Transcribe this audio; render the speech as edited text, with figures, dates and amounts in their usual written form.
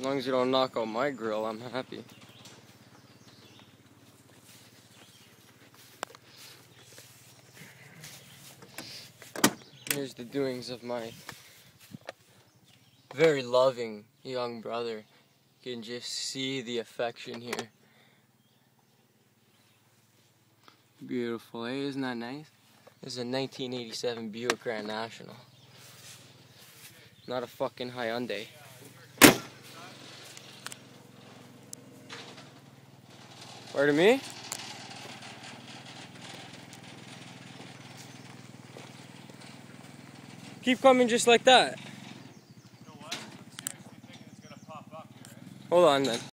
long as you don't knock out my grill, I'm happy. Here's the doings of my very loving young brother. You can just see the affection here. Beautiful, eh? Isn't that nice? This is a 1987 Buick Grand National. Not a fucking Hyundai. Pardon me? Keep coming just like that. You know what? I'm seriously thinking it's gonna pop up here, eh? Hold on then.